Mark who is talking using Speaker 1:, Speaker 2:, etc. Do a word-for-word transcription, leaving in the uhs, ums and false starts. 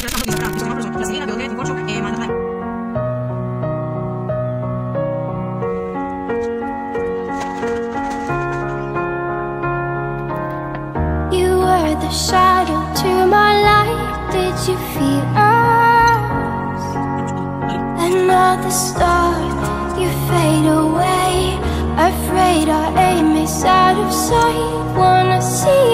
Speaker 1: You were the shadow to my light. Did you feel us? Another star, you fade away. Afraid our aim is out of sight. Wanna see